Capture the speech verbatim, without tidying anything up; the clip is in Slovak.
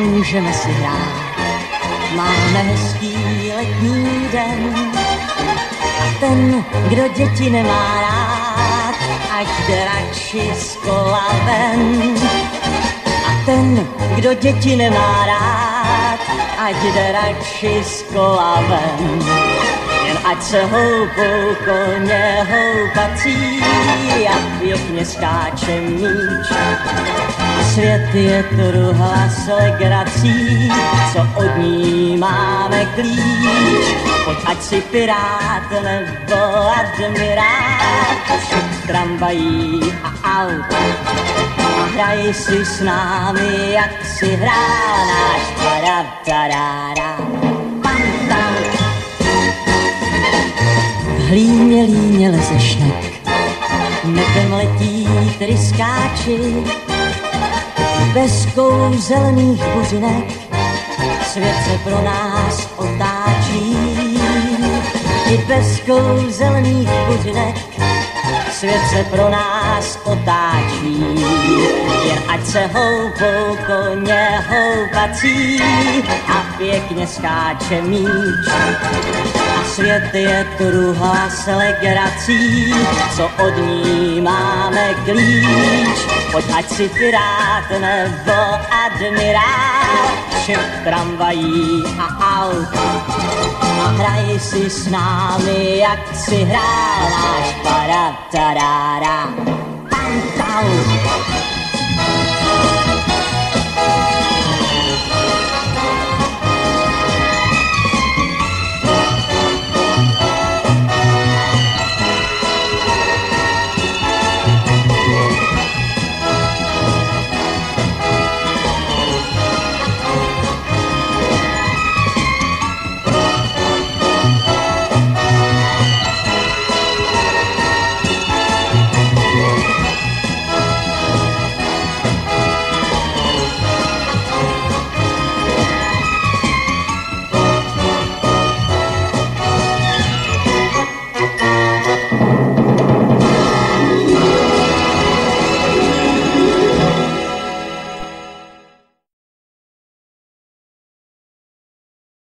můžeme si hrát. Máme hezký letní den a ten, kdo děti nemá rád, ať jde radši z kola ven. A ten, kdo děti nemá rád, ať jde radši z kola ven. Jen ať se houpou koně houpací a pěkně skáče míč. Svět je truhla s legrací, co od ní máme klíč. Pojď ať si pirát nebo admirát, všech tramvají a aut. A hraj si s námi, jak si hrál náš tarabtarára. V hlíně líně leze šnek, nebem letí tryskáči. Bez kouzelných buřinek svět se pro nás otáčí. I bez kouzelných buřinek svět se pro nás otáčí. Jen ať se houpou koně houpací a pěkně skáče míč. A svět je truhla s legrací, co od ní máme klíč. Pojď ať si pirát nebo admirál všech tramvají a aut. A hraj si s námi, jak si hrál náš paratarára. Pantau.